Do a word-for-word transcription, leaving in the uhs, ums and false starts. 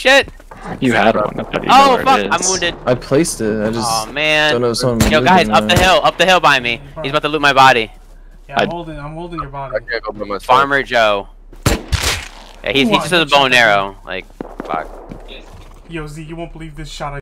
shit. You had one. I thought you Oh know fuck! where it I'm is. wounded. I placed it. I just Oh man. don't know if someone Yo moved guys, it up or the not. hill, up the hill by me. He's about to loot my body. Yeah, I'm I- holding. I'm holding your body. I can't go by myself. Farmer Joe. Yeah, he's Ooh, he's I just with a hit bow you. and arrow. Like, fuck. Yo, Z, you won't believe this shot I